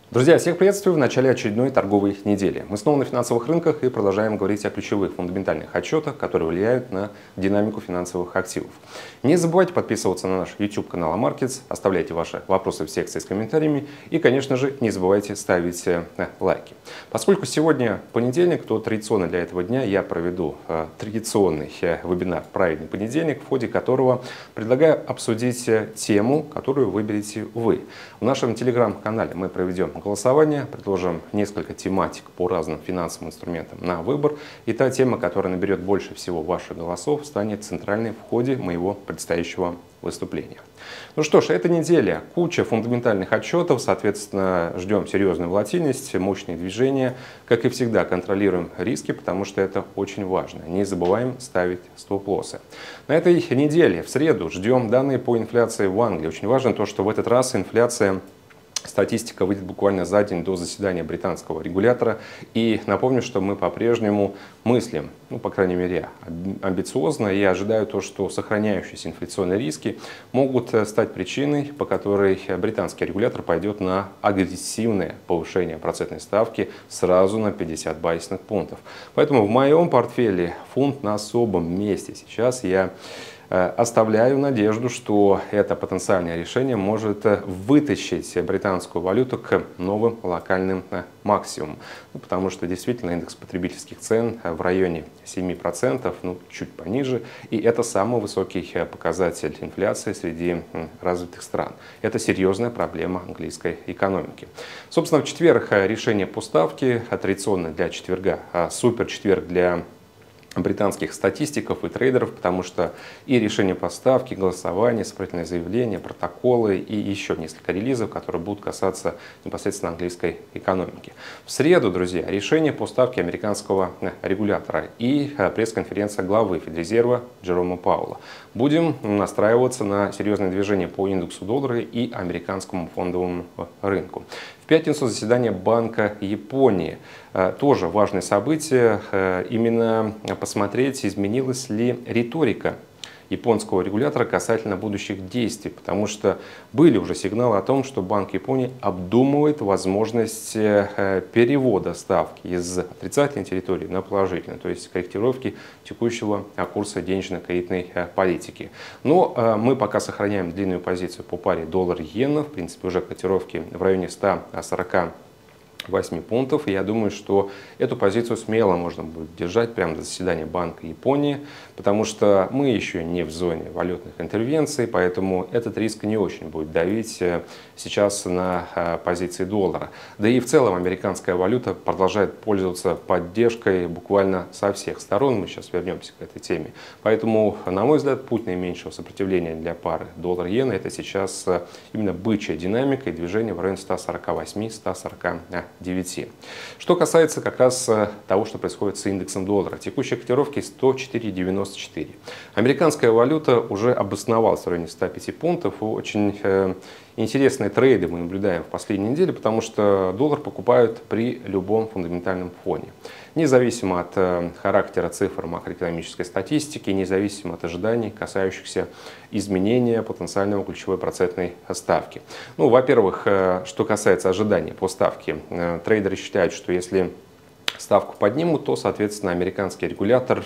Друзья, всех приветствую в начале очередной торговой недели. Мы снова на финансовых рынках и продолжаем говорить о ключевых фундаментальных отчетах, которые влияют на динамику финансовых активов. Не забывайте подписываться на наш YouTube-канал Амаркетс, оставляйте ваши вопросы в секции с комментариями и, конечно же, не забывайте ставить лайки. Поскольку сегодня понедельник, то традиционно для этого дня я проведу традиционный вебинар «Правильный понедельник», в ходе которого предлагаю обсудить тему, которую выберете вы. В нашем телеграм-канале мы проведем голосование, предложим несколько тематик по разным финансовым инструментам на выбор. И та тема, которая наберет больше всего ваших голосов, станет центральной в ходе моего предстоящего выступления. Ну что ж, эта неделя куча фундаментальных отчетов, соответственно, ждем серьезную волатильность, мощные движения. Как и всегда, контролируем риски, потому что это очень важно. Не забываем ставить стоп-лоссы. На этой неделе, в среду, ждем данные по инфляции в Англии. Очень важно то, что в этот раз инфляция... Статистика выйдет буквально за день до заседания британского регулятора. И напомню, что мы по-прежнему мыслим, по крайней мере, амбициозно. И ожидаю то, что сохраняющиеся инфляционные риски могут стать причиной, по которой британский регулятор пойдет на агрессивное повышение процентной ставки сразу на 50 базисных пунктов. Поэтому в моем портфеле фунт на особом месте. Сейчас я оставляю надежду, что это потенциальное решение может вытащить британскую валюту к новым локальным максимумам. Потому что действительно индекс потребительских цен в районе 7%, чуть пониже. И это самый высокий показатель инфляции среди развитых стран. Это серьезная проблема английской экономики. Собственно, в четверг решение по ставке, традиционно для четверга, супер четверг для британских статистиков и трейдеров, потому что и решение по ставке, голосование, сопроводительные заявления, протоколы и еще несколько релизов, которые будут касаться непосредственно английской экономики. В среду, друзья, решение по ставке американского регулятора и пресс-конференция главы Федрезерва Джерома Пауэлла. Будем настраиваться на серьезное движение по индексу доллара и американскому фондовому рынку. В пятницу заседание Банка Японии. Тоже важное событие. Именно посмотреть, изменилась ли риторика японского регулятора касательно будущих действий, потому что были уже сигналы о том, что Банк Японии обдумывает возможность перевода ставки из отрицательной территории на положительную, то есть корректировки текущего курса денежно-кредитной политики. Но мы пока сохраняем длинную позицию по паре доллар-иена, в принципе уже котировки в районе 148 пунктов. И я думаю, что эту позицию смело можно будет держать прямо до заседания Банка Японии, потому что мы еще не в зоне валютных интервенций, поэтому этот риск не очень будет давить сейчас на позиции доллара. Да и в целом американская валюта продолжает пользоваться поддержкой буквально со всех сторон. Мы сейчас вернемся к этой теме. Поэтому, на мой взгляд, путь наименьшего сопротивления для пары доллар-иена — это сейчас именно бычья динамика и движение в районе 148-149. Что касается как раз того, что происходит с индексом доллара. Текущие котировки 104,94. Американская валюта уже обосновалась в районе 105 пунктов. Очень интересные трейды мы наблюдаем в последние недели, потому что доллар покупают при любом фундаментальном фоне. Независимо от характера цифр макроэкономической статистики, независимо от ожиданий, касающихся изменения потенциального ключевой процентной ставки. Во-первых, что касается ожиданий по ставке, трейдеры считают, что если ставку поднимут, то, соответственно, американский регулятор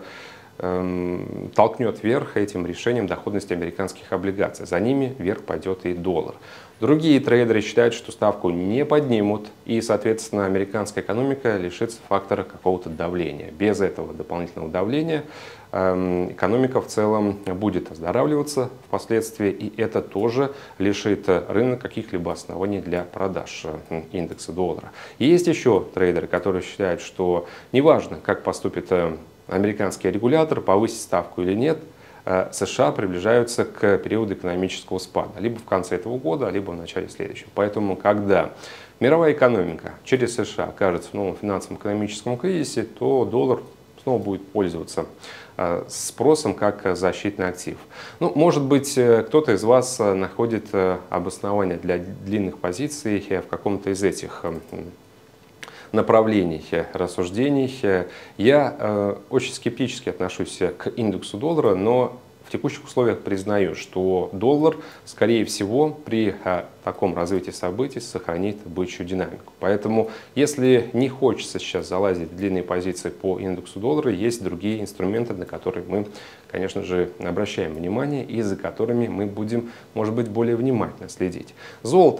толкнет вверх этим решением доходности американских облигаций. За ними вверх пойдет и доллар. Другие трейдеры считают, что ставку не поднимут, и, соответственно, американская экономика лишится фактора какого-то давления. Без этого дополнительного давления экономика в целом будет оздоравливаться впоследствии, и это тоже лишит рынок каких-либо оснований для продаж индекса доллара. И есть еще трейдеры, которые считают, что неважно, как поступит американский регулятор, повысить ставку или нет, США приближаются к периоду экономического спада. Либо в конце этого года, либо в начале следующего. Поэтому, когда мировая экономика через США окажется в новом финансово-экономическом кризисе, то доллар снова будет пользоваться спросом как защитный актив. Может быть, кто-то из вас находит обоснование для длинных позиций в каком-то из этих направлений рассуждений. Я очень скептически отношусь к индексу доллара, но в текущих условиях признаю, что доллар, скорее всего, при таком развитии событий сохранит бычью динамику. Поэтому, если не хочется сейчас залазить в длинные позиции по индексу доллара, есть другие инструменты, на которые мы, конечно же, обращаем внимание и за которыми мы будем, может быть, более внимательно следить. Золото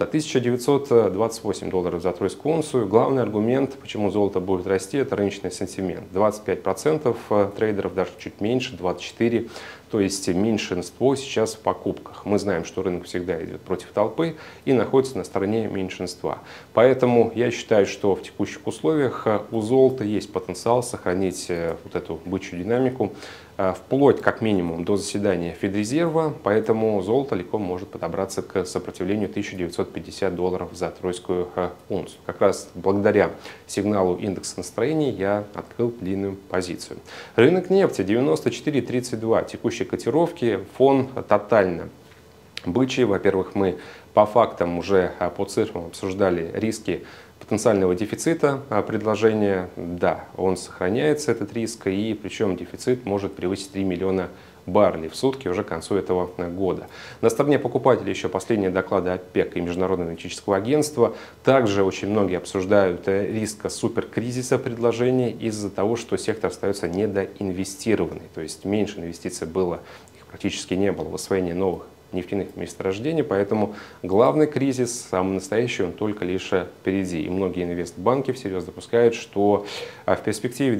1928 долларов за тройскую унцию. Главный аргумент, почему золото будет расти, это рыночный сентимент. 25% трейдеров, даже чуть меньше, 24%. То есть меньшинство сейчас в покупках. Мы знаем, что рынок всегда идет против толпы и находится на стороне меньшинства. Поэтому я считаю, что в текущих условиях у золота есть потенциал сохранить вот эту бычью динамику вплоть как минимум до заседания Федрезерва. Поэтому золото легко может подобраться к сопротивлению 1950 долларов за тройскую унцию. Как раз благодаря сигналу индекса настроений я открыл длинную позицию. Рынок нефти 94.32. Текущие котировки, фон тотально бычий. Во-первых, мы по фактам уже по цифрам обсуждали риски потенциального дефицита предложения. Да, он сохраняется, этот риск, и причем дефицит может превысить 3 миллиона баррелей в сутки уже к концу этого года. На стороне покупателей еще последние доклады ОПЕК и Международного энергетического агентства. Также очень многие обсуждают риск суперкризиса предложений из-за того, что сектор остается недоинвестированный. То есть меньше инвестиций было, их практически не было в освоение новых нефтяных месторождений, поэтому главный кризис, самый настоящий, он только лишь впереди. И многие инвестбанки всерьез допускают, что в перспективе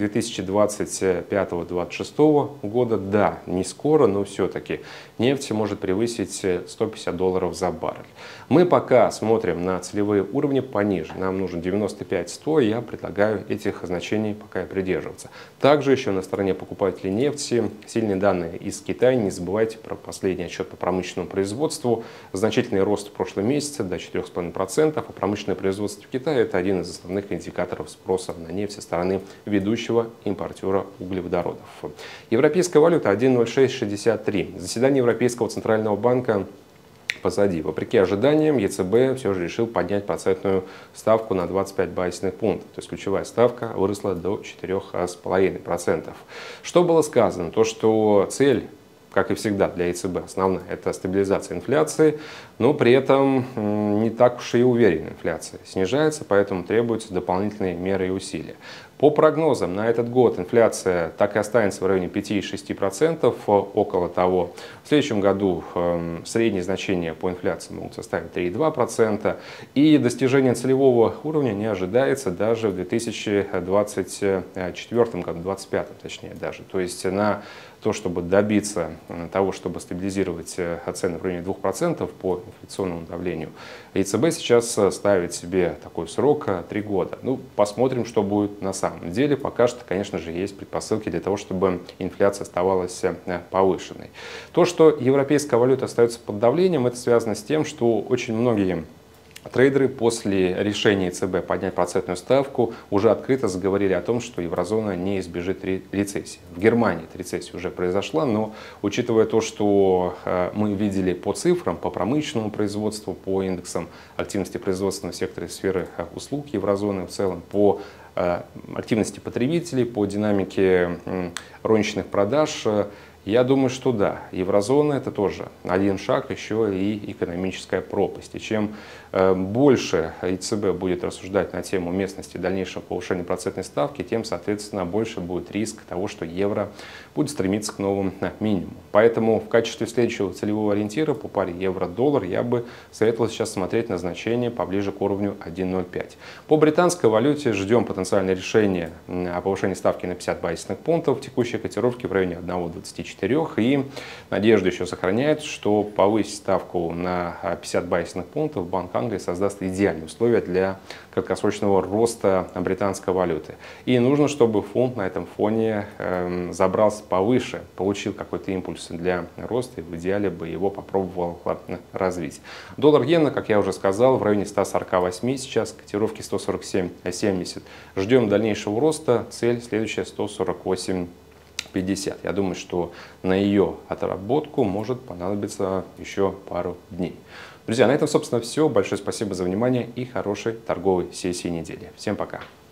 2025-2026 года, да, не скоро, но все-таки нефть может превысить 150 долларов за баррель. Мы пока смотрим на целевые уровни пониже. Нам нужен 95-100, и я предлагаю этих значений пока и придерживаться. Также еще на стороне покупателей нефти сильные данные из Китая. Не забывайте про последний отчет по промышленному производству. Значительный рост в прошлом месяце до 4,5%, а промышленное производство в Китае – это один из основных индикаторов спроса на нефть со стороны ведущего импортера углеводородов. Европейская валюта 1,0663. Заседание Европейского центрального банка позади. Вопреки ожиданиям, ЕЦБ все же решил поднять процентную ставку на 25 базисных пунктов. То есть ключевая ставка выросла до 4,5%. Что было сказано? То, что цель, как и всегда для ЕЦБ, основная – это стабилизация инфляции, но при этом не так уж и уверенно инфляция снижается, поэтому требуются дополнительные меры и усилия. По прогнозам на этот год инфляция так и останется в районе 5,6%, около того. В следующем году средние значения по инфляции могут составить 3,2%, и достижение целевого уровня не ожидается даже в 2024 году, 2025 точнее даже. То есть на то, чтобы добиться того, чтобы стабилизировать цены в районе 2% по инфляционному давлению, ЕЦБ сейчас ставит себе такой срок 3 года. Ну, посмотрим, что будет на самом деле. Пока что, конечно же, есть предпосылки для того, чтобы инфляция оставалась повышенной. То, что европейская валюта остается под давлением, это связано с тем, что очень многие трейдеры после решения ЕЦБ поднять процентную ставку уже открыто заговорили о том, что еврозона не избежит рецессии. В Германии эта рецессия уже произошла, но учитывая то, что мы видели по цифрам, по промышленному производству, по индексам активности производственного сектора и сферы услуг еврозоны в целом, по активности потребителей, по динамике розничных продаж, я думаю, что да, еврозона – это тоже один шаг, еще и экономическая пропасть. И чем больше ЕЦБ будет рассуждать на тему уместности дальнейшего повышения процентной ставки, тем, соответственно, больше будет риск того, что евро будет стремиться к новым минимумам. Поэтому в качестве следующего целевого ориентира по паре евро-доллар я бы советовал сейчас смотреть на значение поближе к уровню 1,05. По британской валюте ждем потенциальное решение о повышении ставки на 50 базисных пунктов. Текущие котировки в районе 1,24. И надежда еще сохраняется, что повысить ставку на 50 базисных пунктов Банк Англии создаст идеальные условия для краткосрочного роста британской валюты. И нужно, чтобы фунт на этом фоне забрался повыше, получил какой-то импульс для роста и в идеале бы его попробовал развить. Доллар-иена, как я уже сказал, в районе 148 сейчас, котировки 147,70. Ждем дальнейшего роста, цель следующая 148,50. Я думаю, что на ее отработку может понадобиться еще пару дней. Друзья, на этом, собственно, все. Большое спасибо за внимание и хорошей торговой сессии недели. Всем пока!